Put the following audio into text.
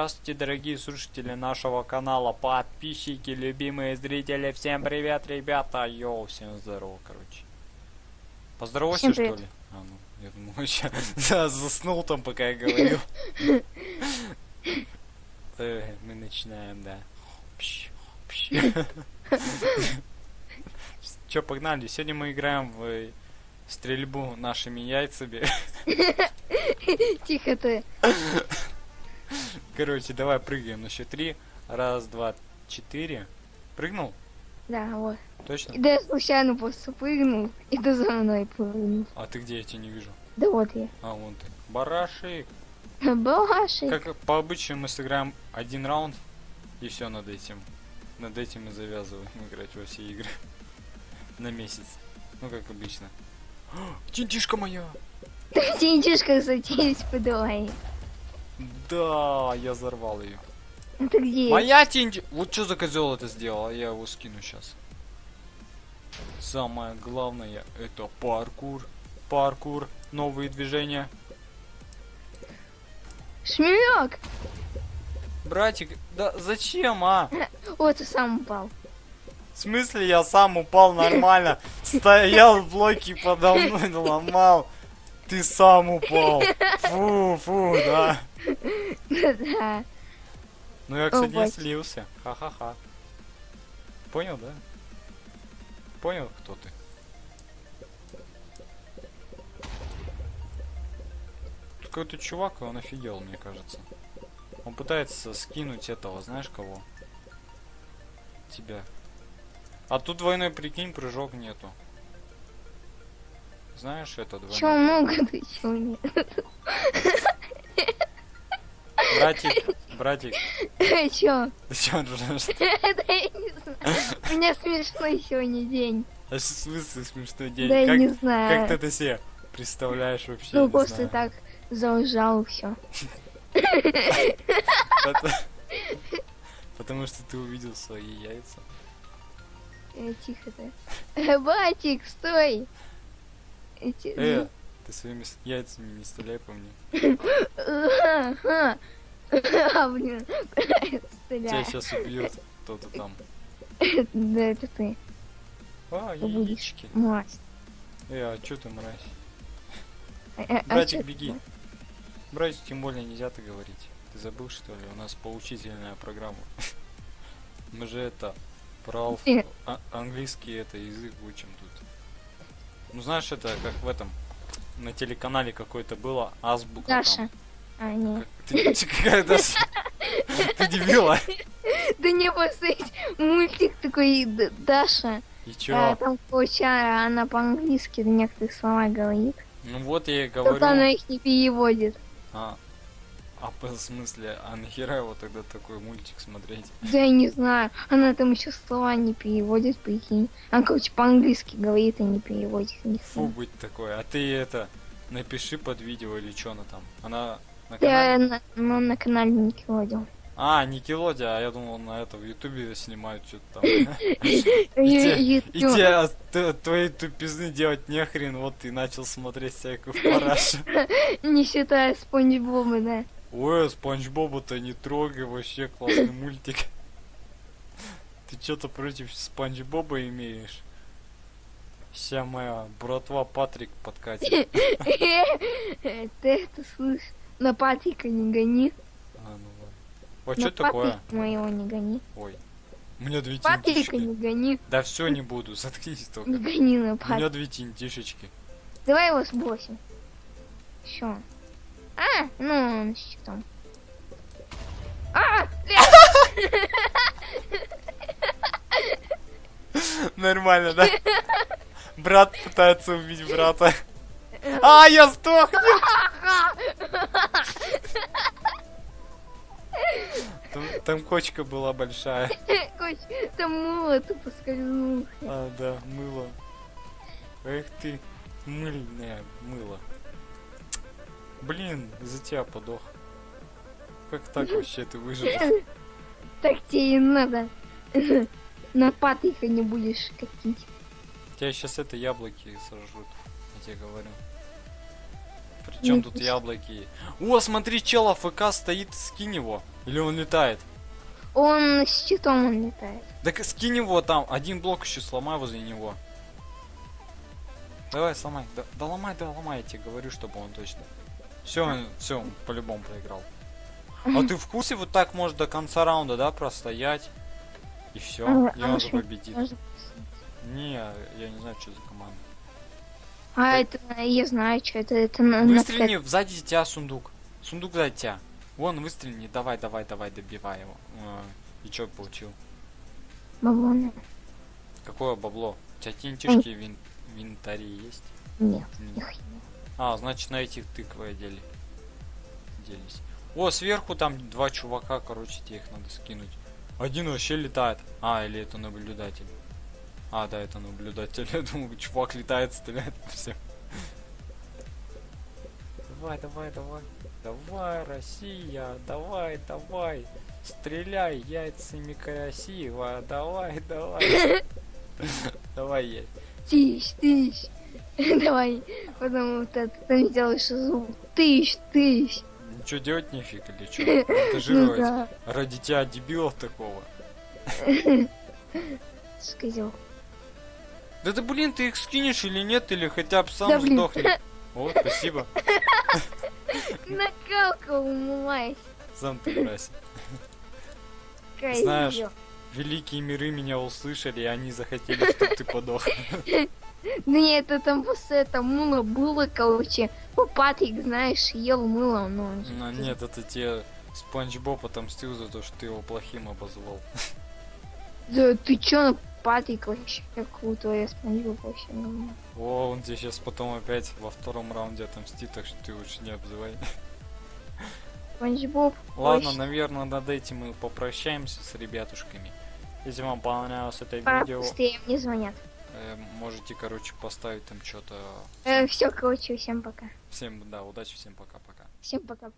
Здравствуйте, дорогие слушатели нашего канала, подписчики, любимые зрители. Всем привет, ребята. Йоу, всем здорово, короче. Поздоровайся, что ли? А, ну, я думал, вообще заснул там, пока я говорил. Мы начинаем, да. Че, погнали? Сегодня мы играем в стрельбу нашими яйцами. Тихо ты. Короче, давай прыгаем на счет 3. Раз, два, 4. Прыгнул? Да, вот. Точно? Да я случайно просто прыгнул, и ты за мной прыгнул. А ты где? Я тебя не вижу. Да вот я. А, вон ты. Барашек. Балашик. Как по обычаю мы сыграем один раунд, и все над этим. Над этим мы завязываем играть во все игры. На месяц. Ну, как обычно. Тинтишка моя! Да тинчишка затеюсь подавай. Да, я взорвал ее. Это где? Моя тинти... Вот что за козел это сделал, я его скину сейчас. Самое главное это паркур. Паркур. Новые движения. Шмелек! Братик, да зачем, а? Вот ты сам упал. В смысле я сам упал нормально? Стоял, блоки подо мной ломал. Ты сам упал. Фу, да. Да. Ну я, кстати, не бать. слился. Ха-ха-ха. Понял, да? Понял, кто ты? Тут какой-то чувак, и он офигел, мне кажется. Он пытается скинуть этого, знаешь кого? Тебя. А тут двойной, прикинь, прыжок нету. Знаешь, это двойной. Чё много ты, чё нет? Братик, Чё? ты чё ржёшь? Да я не знаю. У меня смешной сегодня день. А в смысле смешной день? Да я Как, не знаю. как ты это себе представляешь вообще? Ну Не просто знаю. так заужал все. Потому что ты увидел свои яйца. Тихо ты. Батик, стой! Ты своими яйцами не стреляй по мне. А, блин, Тебя стреляй. сейчас убьет кто-то там. Да это ты. А, Ты будешь яички. мразь. А чё ты, мразь? А Братик, чё ты? беги. Братик, тем более нельзя так говорить. Ты забыл, что ли? У нас поучительная программа. Мы же это про английский это язык учим тут. Ну знаешь, это как в этом на телеканале какой-то было азбука Даша. там. А, нет. Ты какая Даша? Ты дебила? Да не, просто есть мультик такой Даша. И чё? Там получается она по-английски некоторые слова говорит. Ну вот я и Только говорю. она их не переводит. А по смысле, а нахера его тогда такой мультик смотреть? Да я не знаю. Она там еще слова не переводит, прикинь. Она, короче, по-английски говорит и не переводит. Фу, быть такой. А ты это напиши под видео или что она там? Она на Я канале? на канале Никелодеон. А, Никелоди, а я думал на это в Ютубе снимают что-то там. И тебе твои тупизны делать нехрен, вот ты начал смотреть всякую парашу. Не считая Спанч Боба, да. Ой, Спанч Боба-то не трогай, вообще классный мультик. Ты что-то против Спанч Боба имеешь? Вся моя братва Патрик подкатит. Ты это слышишь? На Патрика не гони. А, ну ладно. Ой, что такое? Патрика моего не гони. Ой. У меня две Патрика тинтишки. не гони. Да все не буду, заткнись только. Не гони на У меня Патрика. две тинтишечки. Давай его сбросим. Все. А, ну он с щитом. А! Нормально, да? Брат пытается убить брата. А, я сдох! Там кочка была большая. Коч, там мыло ты поскользнулся. А, да, мыло. Эх ты, мыльное мыло. Блин, за тебя подох. Как так вообще ты выжил? Так тебе и надо. На Патрика не будешь катить. Тебя сейчас это яблоки сожрут, я тебе говорю. Причем Нет, тут не яблоки? О, смотри, чел АФК стоит, скинь его. Или он летает? Он с щитом он летает. Так скинь его там, один блок еще сломай возле него. Давай, сломай. Да ломай, я тебе говорю, чтобы он точно. Все, он по-любому проиграл. А ты в курсе, вот так может до конца раунда, да, простоять? И все, и он же победит. Не, я не знаю, что за команда. Это я знаю, что это Выстрели, сзади тебя сундук. Сундук сзади тебя. Вон, выстрели, давай, добивай его. И что получил? Баблоны. Какое бабло? У тебя тинтишки в инвентаре есть? Нет, Нет. их нет. А, значит на этих тыквы делись. О, сверху там два чувака, короче, тебе их надо скинуть. Один вообще летает. А, или это наблюдатель. А, да, это наблюдатель. Я думаю, чувак летает, стреляет. Все. Давай. Давай, Россия. Давай. Стреляй яйцами красиво. Давай. Давай, яйца. Тыщ. Давай. Потом вот это там делаешь звук. Тыщ. Ничего делать нефиг или что? Монтажировать Да. ради тебя дебилов такого. Сказал. Да ты, блин, ты их скинешь или нет, или хотя бы сам Да, блин. сдохни. О, спасибо. Накалка умывайся. Сам ты мразь. Знаешь, великие миры меня услышали, и они захотели, чтобы ты подох. Да нет, это там после это мыло было, короче. Патрик, знаешь, ел мыло, но... Нет, это тебе Спанч Боб отомстил за то, что ты его плохим обозвал. Да ты чё, Патрик вообще крутой, я Спанч Боб вообще говно. О, он тебе сейчас потом опять во втором раунде отомстит, так что ты лучше не обзывай. Спанч Боб. Ладно, наверное, над этим мы попрощаемся с ребятушками. Если вам понравилось это видео, Быстрее мне звонят. можете, короче, поставить там что-то. Все, короче, всем пока. Всем, да, удачи, всем пока-пока. Всем пока.